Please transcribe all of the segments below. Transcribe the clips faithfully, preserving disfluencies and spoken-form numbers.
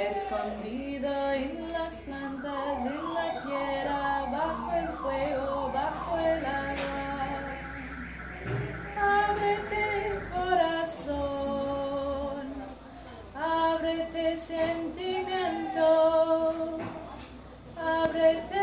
escondido en las plantas, en la tierra, bajo el fuego, bajo el agua. Ábrete corazón, ábrete sentimiento, ábrete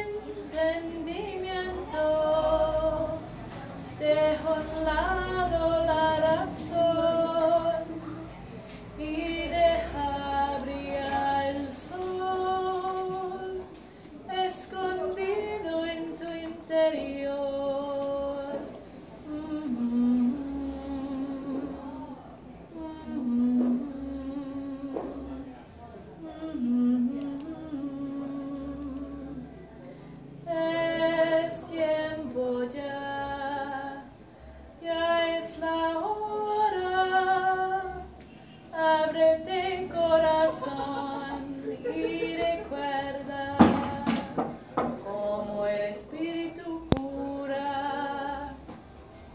entendimiento. Dejo a un lado la razón y deja brillar el sol, escondido en tu interior. Mm-hmm. Mm-hmm. Mm-hmm. Es tiempo ya, ya es la hora. Ábrete corazón y recuerda cómo el Espíritu cura,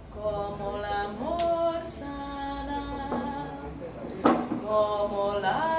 cómo el amor sana, cómo la